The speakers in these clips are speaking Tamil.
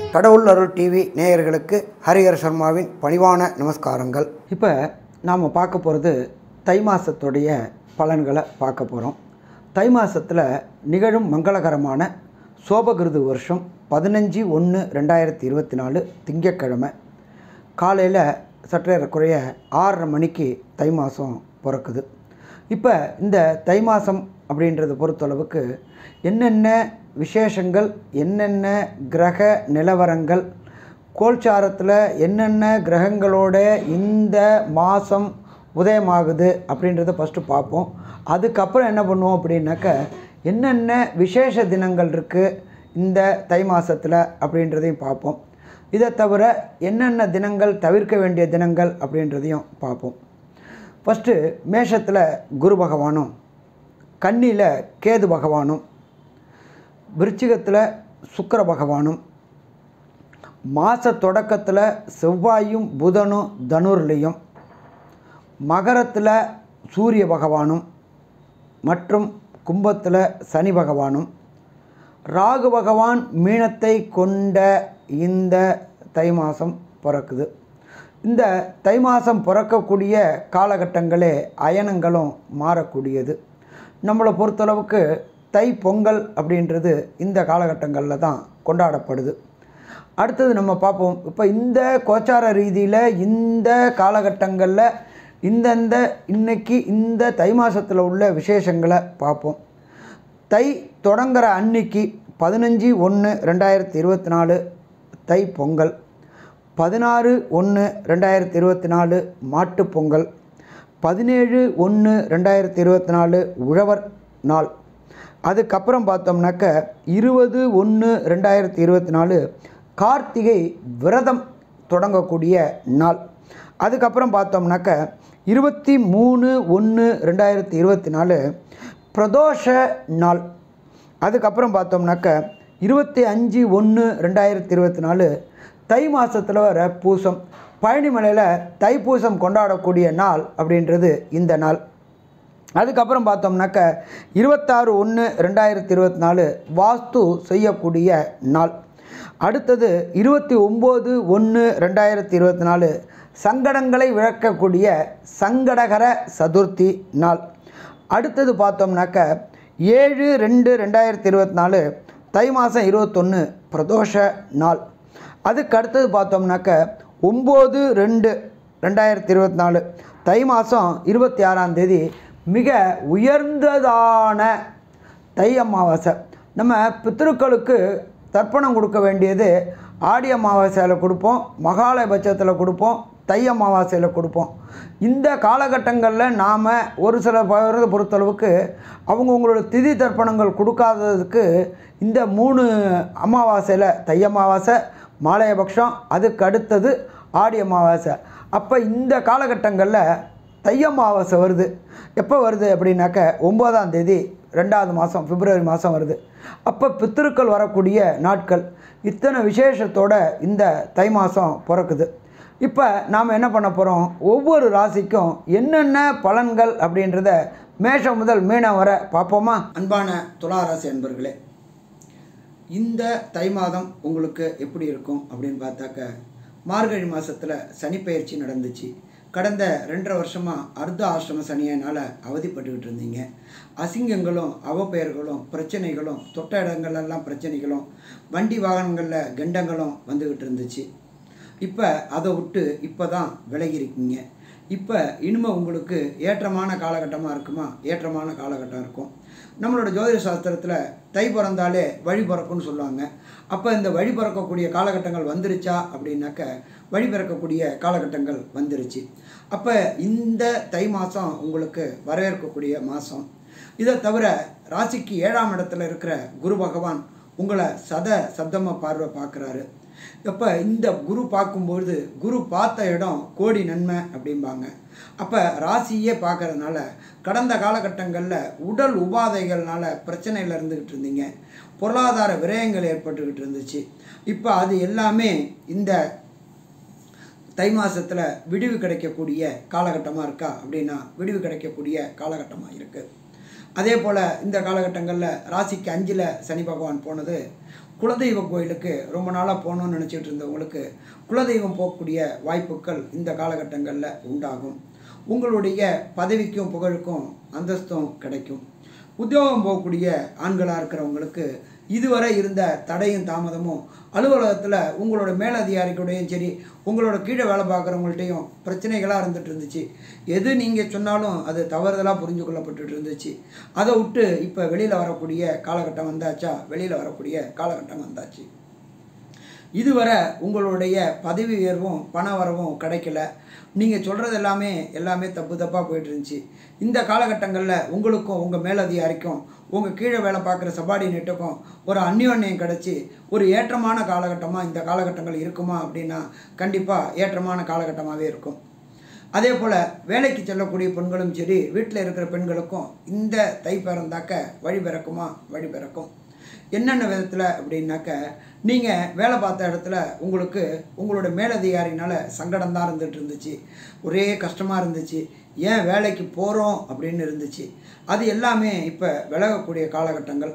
கடவுள் அருள் டிவி நேயர்களுக்கு ஹரிஹர சர்மாவின் பணிவான நமஸ்காரங்கள். இப்போ நாம் பார்க்க போகிறது தை மாதத்துடைய பலன்களை பார்க்க போகிறோம். தை மாதத்தில் நிகழும் மங்களகரமான சோபகிருது வருஷம் 15/1/2024 திங்கட்கிழமை காலையில் சற்றேறக்குறைய 6:30 மணிக்கு தை மாதம் பிறக்குது. இப்போ இந்த தை மாதம் அப்படின்றத பொறுத்தளவுக்கு என்னென்ன விசேஷங்கள், என்னென்ன கிரக நிலவரங்கள், கோல்சாரத்தில் என்னென்ன கிரகங்களோட இந்த மாதம் உதயமாகுது அப்படின்றத ஃபஸ்ட்டு பார்ப்போம். அதுக்கப்புறம் என்ன பண்ணுவோம் அப்படின்னாக்க என்னென்ன விசேஷ தினங்கள் இருக்குது இந்த தை மாதத்தில் அப்படின்றதையும் பார்ப்போம். இதை தவிர என்னென்ன தினங்கள் தவிர்க்க வேண்டிய தினங்கள் அப்படின்றதையும் பார்ப்போம். ஃபஸ்ட்டு மேஷத்தில் குரு பகவானும், கன்னியில் கேது பகவானும், விருச்சிகத்தில் சுக்கிர பகவானும், மாத தொடக்கத்தில் செவ்வாயும் புதனும் தனுர்லையும், மகரத்தில் சூரிய பகவானும் மற்றும் கும்பத்தில் சனி பகவானும், ராகு பகவான் மீனத்தை கொண்ட இந்த தை மாதம் பிறக்குது. இந்த தை மாதம் பிறக்கக்கூடிய காலகட்டங்களே அயனங்களும் மாறக்கூடியது. நம்மளை பொறுத்தளவுக்கு தை பொங்கல் அப்படின்றது இந்த காலகட்டங்களில் தான் கொண்டாடப்படுது. அடுத்தது நம்ம பார்ப்போம். இப்போ இந்த கோச்சார ரீதியில் இந்த காலகட்டங்களில் இன்னைக்கு இந்த தை மாதத்தில் உள்ள விசேஷங்களை பார்ப்போம். தை தொடங்குகிற அன்னைக்கு 15/1/2024 தை பொங்கல், 16/1/2024 மாட்டுப் பொங்கல், 17/1/2024 உழவர் நாள். அதுக்கப்புறம் பார்த்தோம்னாக்க 20/1/2024 கார்த்திகை விரதம் தொடங்கக்கூடிய நாள். அதுக்கப்புறம் பார்த்தோம்னாக்க 23/1/2024 பிரதோஷ நாள். அதுக்கப்புறம் பார்த்தோம்னாக்க 25/1/2024 தை மாதத்தில் வர பூசம், பழனிமலையில் தைப்பூசம் கொண்டாடக்கூடிய நாள் அப்படின்றது இந்த நாள். அதுக்கப்புறம் பார்த்தோம்னாக்க 26/1/2024 வாஸ்து செய்யக்கூடிய நாள். அடுத்தது 29/1/2024 சங்கடங்களை விளக்கக்கூடிய சங்கடகர சதுர்த்தி நாள். அடுத்தது பார்த்தோம்னாக்க 7/2/2024 தை மாதம் 21 பிரதோஷ நாள். அதுக்கு அடுத்தது பார்த்தோம்னாக்க 9/2/2024 தை மாதம் 26ஆம் தேதி மிக உயர்ந்ததான தை அமாவாசை. நம்ம பித்ருக்களுக்கு தர்ப்பணம் கொடுக்க வேண்டியது ஆடி அமாவாசையில் கொடுப்போம், மகாலயபட்சத்தில் கொடுப்போம், தை அமாவாசையில் கொடுப்போம். இந்த காலகட்டங்களில் நாம் ஒரு சில பேரை பொறுத்தளவுக்கு அவங்களோட திதி தர்ப்பணங்கள் கொடுக்காததுக்கு இந்த 3 அமாவாசையில் தை அமாவாசை, மாலயபக்ஷம், அதுக்கு அடுத்தது ஆடி அமாவாசை. அப்போ இந்த காலகட்டங்களில் தை அமாவாசை வருது. எப்போ வருது அப்படின்னாக்க 9ஆம் தேதி 2வது மாதம் பிப்ரவரி மாதம் வருது. அப்போ பித்திருக்கள் வரக்கூடிய நாட்கள். இத்தனை விசேஷத்தோட இந்த தை மாதம் பிறக்குது. இப்போ நாம் என்ன பண்ண போகிறோம், ஒவ்வொரு ராசிக்கும் என்னென்ன பலன்கள் அப்படின்றத மேஷம் முதல் மீனம் வரை பார்ப்போமா? அன்பான துளாராசி அன்பர்களே, இந்த தை மாதம் உங்களுக்கு எப்படி இருக்கும் அப்படின்னு பார்த்தாக்க, மார்கழி மாதத்தில் சனிப்பெயர்ச்சி நடந்துச்சு. கடந்த 2.5 வருஷமாக அர்த்த ஆசிரம சனியினால் அவதிப்பட்டுக்கிட்டு இருந்தீங்க. அசிங்கங்களும் அவப்பெயர்களும் பிரச்சனைகளும், தொட்ட இடங்கள்லாம் பிரச்சனைகளும், வண்டி வாகனங்களில் கண்டங்களும் வந்துக்கிட்டு இருந்துச்சு. இப்போ அதை விட்டு இப்போ தான் விலகிருக்கீங்க. இப்போ இனிமேல் உங்களுக்கு ஏற்றமான காலகட்டமாக இருக்குமா? ஏற்றமான காலகட்டம் இருக்கும். நம்மளோட ஜோதிட சாஸ்திரத்தில் தை பிறந்தாலே வழி பிறக்கும்னு சொல்லுவாங்க. அப்போ இந்த வழி பிறக்கக்கூடிய காலகட்டங்கள் வந்துருச்சா அப்படின்னாக்க வழி பிறக்கக்கூடிய காலகட்டங்கள் வந்துருச்சு. அப்போ இந்த தை மாதம் உங்களுக்கு வரவேற்கக்கூடிய மாதம். இதை தவிர ராசிக்கு 7ஆம் இடத்துல இருக்கிற குரு பகவான் உங்களை சப்தமாக பார்வை பார்க்குறாரு. அப்போ இந்த குரு பார்க்கும்பொழுது குரு பார்த்த இடம் கோடி நன்மை அப்படிம்பாங்க. அப்போ ராசியே பார்க்கறதுனால கடந்த காலகட்டங்களில் உடல் உபாதைகள்னால பிரச்சனையில் இருந்துக்கிட்டு இருந்தீங்க. பொருளாதார விரயங்கள் ஏற்பட்டுக்கிட்டு இருந்துச்சு. இப்போ அது எல்லாமே இந்த தை மாதத்தில் விடிவு கிடைக்கக்கூடிய காலகட்டமாக இருக்கா அப்படின்னா விடிவு கிடைக்கக்கூடிய காலகட்டமாக இருக்குது. அதே போல் இந்த காலகட்டங்களில் ராசிக்கு 5ல் சனி பகவான் போனது குலதெய்வ கோயிலுக்கு ரொம்ப நாளாக போகணும்னு நினச்சிட்டு இருந்தவங்களுக்கு குலதெய்வம் போகக்கூடிய வாய்ப்புகள் இந்த காலகட்டங்களில் உண்டாகும். உங்களுடைய பதவிக்கும் புகழுக்கும் அந்தஸ்தும் கிடைக்கும். உத்தியோகம் போகக்கூடிய ஆண்களாக இருக்கிறவங்களுக்கு இதுவரை இருந்த தடையும் தாமதமும் அலுவலகத்தில் உங்களோட மேலதிகாரிக்கூடையும் சரி உங்களோட கீழே வேலை பார்க்குறவங்கள்ட்டையும் பிரச்சனைகளாக இருந்துட்டு எது நீங்கள் சொன்னாலும் அது தவறுதலாக புரிஞ்சு கொள்ளப்பட்டு இருந்துச்சு. அதை விட்டு இப்போ வெளியில் வரக்கூடிய காலகட்டம் வந்தாச்சா? வெளியில் வரக்கூடிய காலகட்டம் வந்தாச்சு. இதுவரை உங்களுடைய பதவி உயர்வும் பண வரவும் கிடைக்கல. நீங்கள் சொல்கிறது எல்லாமே தப்பாக போயிட்டு இருந்துச்சு. இந்த காலகட்டங்களில் உங்களுக்கும் உங்கள் மேலதிகாரிக்கும் உங்கள் கீழே வேலை பார்க்குற சபார்டினேட்டுக்கும் ஒரு அந்யோன்யம் கிடச்சி ஒரு ஏற்றமான காலகட்டமாக இந்த காலகட்டங்கள் இருக்குமா அப்படின்னா கண்டிப்பாக ஏற்றமான காலகட்டமாகவே இருக்கும். அதே போல் வேலைக்கு செல்லக்கூடிய பெண்களும் சரி வீட்டில் இருக்கிற பெண்களுக்கும் இந்த தை பிறந்தாக்க வழி பிறக்கும். என்னென்ன விதத்தில் அப்படின்னாக்க நீங்கள் வேலை பார்த்த இடத்துல உங்களுக்கு உங்களோட மேலதிகாரினால் சங்கடம் தான் இருந்துச்சு. ஒரே கஷ்டமாக இருந்துச்சு. ஏன் வேலைக்கு போகிறோம் அப்படின்னு இருந்துச்சு. அது எல்லாமே இப்போ விலகக்கூடிய காலகட்டங்கள்.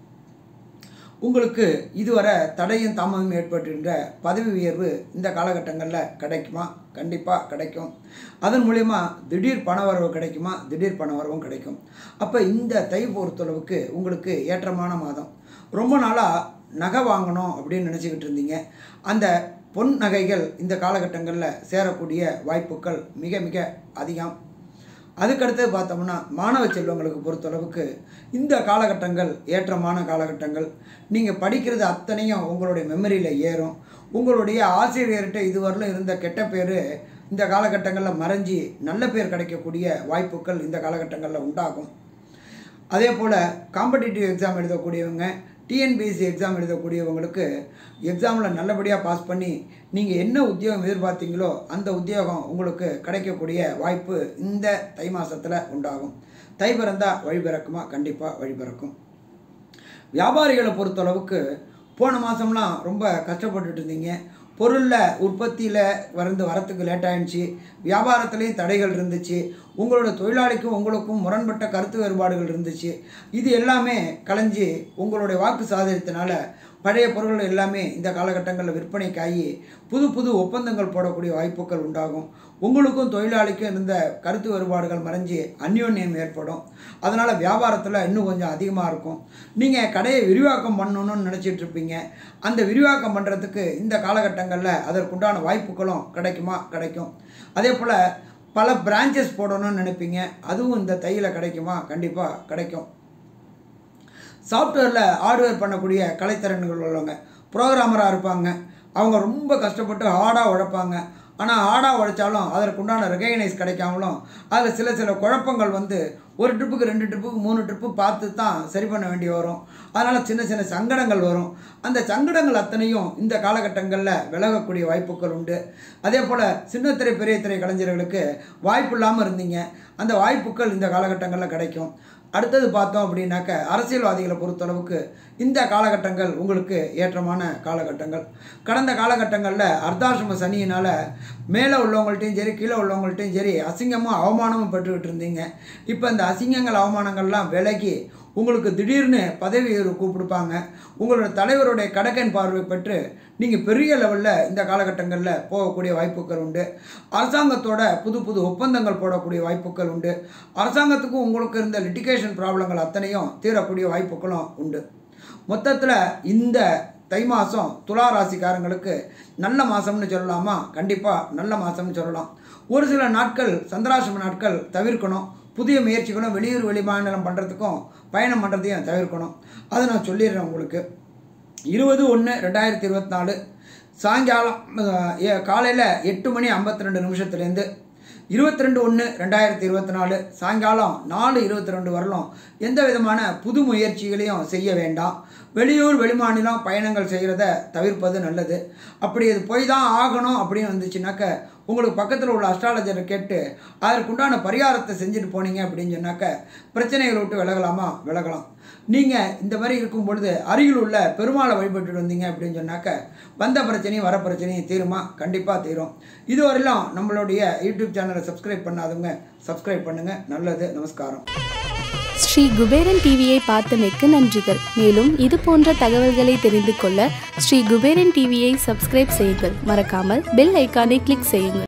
உங்களுக்கு இதுவரை தடையும் தாமதமும் ஏற்பட்டுகின்ற பதவி உயர்வு இந்த காலகட்டங்களில் கிடைக்குமா? கண்டிப்பாக கிடைக்கும். அதன் மூலயமா திடீர் பணவரவு கிடைக்குமா? திடீர் பணவரவும் கிடைக்கும். அப்போ இந்த தை பொறுத்தளவுக்கு உங்களுக்கு ஏற்றமான மாதம். ரொம்ப நாளாக நகை வாங்கணும் அப்படின்னு நினச்சிக்கிட்டு இருந்தீங்க. அந்த பொன் நகைகள் இந்த காலகட்டங்களில் சேரக்கூடிய வாய்ப்புகள் மிக மிக அதிகம். அதுக்கடுத்து பார்த்தோம்னா மாணவ செல்வங்களுக்கு பொறுத்தளவுக்கு இந்த காலகட்டங்கள் ஏற்றமான காலகட்டங்கள். நீங்கள் படிக்கிறது அத்தனையும் உங்களுடைய மெமரியில் ஏறும். உங்களுடைய ஆசிரியர்கிட்ட இதுவரையிலும் இருந்த கெட்ட பேர் இந்த காலகட்டங்களில் மறைஞ்சி நல்ல பேர் கிடைக்கக்கூடிய வாய்ப்புகள் இந்த காலகட்டங்களில் உண்டாகும். அதே போல் காம்படிட்டிவ் எக்ஸாம் எழுதக்கூடியவங்க டிஎன்பிஎஸ்சி எக்ஸாம் எழுதக்கூடியவங்களுக்கு எக்ஸாமில் நல்லபடியாக பாஸ் பண்ணி நீங்கள் என்ன உத்தியோகம் எதிர்பார்த்தீங்களோ அந்த உத்தியோகம் உங்களுக்கு கிடைக்கக்கூடிய வாய்ப்பு இந்த தை மாதத்தில் உண்டாகும். தை பிறந்தால் வழி பிறக்குமா? கண்டிப்பாக வழி பிறக்கும். வியாபாரிகளை பொறுத்தளவுக்கு போன மாதம்லாம் ரொம்ப கஷ்டப்பட்டுட்டு இருந்தீங்க. பொருளில் உற்பத்தியில் வரத்துக்கு லேட் ஆகிடுச்சு. வியாபாரத்துலேயும் தடைகள் இருந்துச்சு. உங்களோட தொழிலாளிக்கும் உங்களுக்கும் முரண்பட்ட கருத்து வேறுபாடுகள் இருந்துச்சு. இது எல்லாமே கலைஞ்சி உங்களுடைய வாக்கு சாதனத்தினால பழைய பொருட்கள் எல்லாமே இந்த காலகட்டங்களில் விற்பனைக்காகி புது ஒப்பந்தங்கள் போடக்கூடிய வாய்ப்புகள் உண்டாகும். உங்களுக்கும் தொழிலாளிக்கும் இருந்த கருத்து வேறுபாடுகள் மறைஞ்சி அந்யோன்யம் ஏற்படும். அதனால் வியாபாரத்தில் இன்னும் கொஞ்சம் அதிகமாக இருக்கும். நீங்கள் கடையை விரிவாக்கம் பண்ணணும்னு நினச்சிட்டு இருப்பீங்க. அந்த விரிவாக்கம் பண்ணுறதுக்கு இந்த காலகட்டங்களில் அதற்குண்டான வாய்ப்புகளும் கிடைக்குமா? கிடைக்கும். அதே போல் பல பிரான்ச்சஸ் போடணும்னு நினைப்பீங்க. அதுவும் இந்த தையில் கிடைக்குமா? கண்டிப்பாக கிடைக்கும். சாஃப்ட்வேரில் ஹார்ட்வேர் பண்ணக்கூடிய கலைத்திறன்கள் உள்ளவங்க ப்ரோக்ராமராக இருப்பாங்க. அவங்க ரொம்ப கஷ்டப்பட்டு ஹார்டாக உழைப்பாங்க. ஆனால் ஹார்டாக உழைச்சாலும் அதற்குண்டான ரெகக்னைஸ் கிடைக்காமலும் அதில் சில குழப்பங்கள் ஒரு ட்ரிப்புக்கு 2 ட்ரிப்புக்கு 3 ட்ரிப்பு பார்த்து தான் சரி பண்ண வேண்டி வரும். அதனால் சின்ன சங்கடங்கள் வரும். அந்த சங்கடங்கள் அத்தனையும் இந்த காலகட்டங்களில் விலகக்கூடிய வாய்ப்புகள் உண்டு. அதே போல் சின்னத்திரை பெரிய திரை கலைஞர்களுக்கு வாய்ப்பு இல்லாமல் இருந்தீங்க. அந்த வாய்ப்புகள் இந்த காலகட்டங்களில் கிடைக்கும். அடுத்தது பார்த்தோம் அப்படின்னாக்க அரசியல்வாதிகளை பொறுத்தளவுக்கு இந்த காலகட்டங்கள் உங்களுக்கு ஏற்றமான காலகட்டங்கள். கடந்த காலகட்டங்களில் அர்த்தாசிரம சனியினால் மேலே உள்ளவங்கள்ட்டையும் சரி கீழே உள்ளவங்கள்ட்டையும் சரி அசிங்கமும் அவமானமும் பெற்றுக்கிட்டு இருந்தீங்க. இப்போ இந்த அசிங்கங்கள் அவமானங்கள்லாம் விலகி உங்களுக்கு திடீர்னு பதவி கூப்பிடுப்பாங்க. உங்களோட தலைவருடைய கடக்கன் பார்வை பெற்று நீங்கள் பெரிய லெவலில் இந்த காலகட்டங்களில் போகக்கூடிய வாய்ப்புகள் உண்டு. அரசாங்கத்தோட புது ஒப்பந்தங்கள் போடக்கூடிய வாய்ப்புகள் உண்டு. அரசாங்கத்துக்கும் உங்களுக்கு இருந்த லிட்டிகேஷன் ப்ராப்ளங்கள் அத்தனையும் தீரக்கூடிய வாய்ப்புகளும் உண்டு. மொத்தத்தில் இந்த தை மாதம் துலா ராசிக்காரங்களுக்கு நல்ல மாதம்னு சொல்லலாமா? கண்டிப்பாக நல்ல மாதம்னு சொல்லலாம். ஒரு சில நாட்கள் சந்திராசிரம நாட்கள் தவிர்க்கணும். புதிய முயற்சிகளும் வெளியூர் வெளிமாநிலம் பண்ணுறதுக்கும் பயணம் பண்ணுறதையும் தவிர்க்கணும். அதை நான் சொல்லிடுறேன் உங்களுக்கு. 20/1/2024 சாயங்காலம் காலையில் 8:52 22/1/2024 சாயங்காலம் 4:22 வரலும் எந்த விதமான புது முயற்சிகளையும் செய்ய வேண்டாம். வெளியூர் வெளிமாநிலம் பயணங்கள் செய்கிறத தவிர்ப்பது நல்லது. அப்படி அது போய் தான் ஆகணும் அப்படின்னு வந்துச்சுனாக்க உங்களுக்கு பக்கத்தில் உள்ள அஸ்ட்ராலஜரை கேட்டு அதற்குண்டான பரிகாரத்தை செஞ்சுட்டு போனீங்க அப்படின்னு சொன்னாக்க பிரச்சனைகளை விட்டு விலகலாம். நீங்கள் இந்த மாதிரி இருக்கும் பொழுது அருகில் உள்ள பெருமாளை வழிபட்டு வந்தீங்க அப்படின்னு சொன்னாக்க வந்த பிரச்சனையும் வர பிரச்சனையும் தீருமா? கண்டிப்பாக தீரும். இதுவரையிலும் நம்மளுடைய யூடியூப் சேனலை சப்ஸ்கிரைப் பண்ணாதவங்க சப்ஸ்கிரைப் பண்ணுங்கள். நல்லது. நமஸ்காரம். ஸ்ரீ குபேரன் டிவியை பார்த்தமைக்கு நன்றிகள். மேலும் இது போன்ற தகவல்களை தெரிந்து கொள்ள ஸ்ரீ குபேரன் டிவியை சப்ஸ்கிரைப் செய்யுங்கள். மறக்காமல் பெல் ஐக்கானை கிளிக் செய்யுங்கள்.